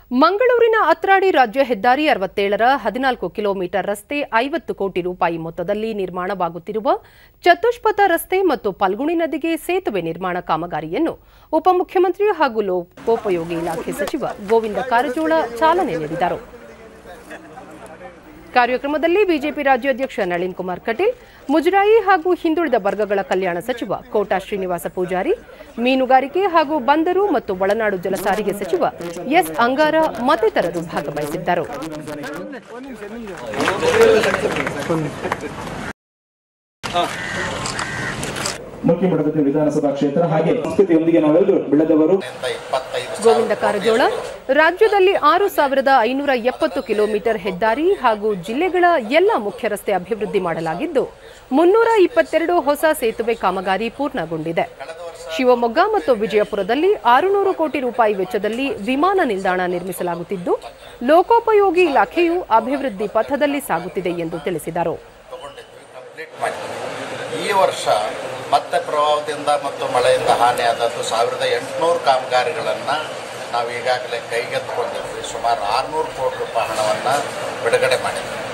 ಮಂಗಳೂರಿನ ಅತ್ರಾಡಿ ರಾಜ್ಯ ಹೆದ್ದಾರಿ 67ರ 14 ಕಿಲೋಮೀಟರ್ ರಸ್ತೆ 50 ಕೋಟಿ ರೂಪಾಯಿ ಮೊತ್ತದಲ್ಲಿ ನಿರ್ಮಾಣವಾಗುತ್ತಿರುವ ಚತುಷ್ಪಥ ರಸ್ತೆ ಮತ್ತು ಫಲ್ಗುಣಿ ನದಿಗೆ ಸೇತುವೆ ನಿರ್ಮಾಣ ಕಾಮಗಾರಿಯನ್ನು ಉಪಮುಖ್ಯಮಂತ್ರಿ ಹಾಗೂ ಲೋಕೋಪಯೋಗಿ ಇಲಾಖೆ ಸಚಿವ ಗೋವಿಂದ ಕಾರಜೋಳ ಚಾಲನೆ ನೀಡಿದರು. ಕಾರ್ಯಕ್ರಮದಲ್ಲಿ ಬಿಜೆಪಿ ರಾಜ್ಯಾಧ್ಯಕ್ಷ ನಳಿನ್ ಕುಮಾರ್ ಕಟೀಲ್, ಮುಜರಾಯಿ ಹಾಗೂ ಹಿಂದುಳಿದ ವರ್ಗಗಳ ಕಲ್ಯಾಣ ಸಚಿವ ಕೋಟಾ ಶ್ರೀನಿವಾಸ ಪೂಜಾರಿ, ಮೀನುಗಾರಿಕೆ ಹಾಗೂ ಬಂದರು ಮತ್ತು ಒಳನಾಡು ಜಲಸಾರಿಗೆ ಸಚಿವ ಎಸ್ ಅಂಗಾರ ಮತ್ತಿತರರು ಭಾಗವಹಿಸಿದ್ದರು. ಮುಖ್ಯಮಂತ್ರಿ ವಿಧಾನಸಭಾ ಕ್ಷೇತ್ರ ಹಾಗೆ ಸಂಸ್ಕೃತಿಯೊಂದಿಗೆ ನಾವೆಲ್ಲರೂ ಬೆಳೆದವರು. ಗೋವಿಂದ ಕಾರಜೋಳ ರಾಜ್ಯದಲ್ಲಿ 6570 ಕಿಲೋಮೀಟರ್ ಹೆದ್ದಾರಿ ಹಾಗೂ ಜಿಲ್ಲೆಗಳ ಎಲ್ಲ ಮುಖ್ಯ ರಸ್ತೆ ಅಭಿವೃದ್ಧಿ ಮಾಡಲಾಗಿದ್ದು 322 ಹೊಸ ಸೇತುವೆ ಕಾಮಗಾರಿ ಪೂರ್ಣಗೊಂಡಿದೆ. ಶಿವಮೊಗ್ಗ ಮತ್ತು ವಿಜಯಪುರದಲ್ಲಿ 600 ಕೋಟಿ ರೂಪಾಯಿ ವೆಚ್ಚದಲ್ಲಿ ವಿಮಾನ ನಿಲ್ದಾಣ ನಿರ್ಮಿಸಲಾಗುತ್ತಿದ್ದು ಲೋಕೋಪಯೋಗಿ ಇಲಾಖೆಯು ಅಭಿವೃದ್ಧಿ ಪಥದಲ್ಲಿ ಸಾಗುತ್ತಿದೆ ಎಂದು ತಿಳಿಸಿದರು. ಈ ವರ್ಷ ಮತ್ತೆ ಪ್ರವಾಹದಿಂದ ಮತ್ತು ಮಳೆಯಿಂದ ಹಾನಿಯಾದದ್ದು 1800 ಕಾಮಗಾರಿಗಳನ್ನು ನಾವು ಈಗಾಗಲೇ ಕೈಗೆತ್ತಿಕೊಂಡಿದ್ವಿ. ಸುಮಾರು 600 ಕೋಟಿ ರೂಪಾಯಿ ಹಣವನ್ನು ಬಿಡುಗಡೆ ಮಾಡಿದ್ವಿ.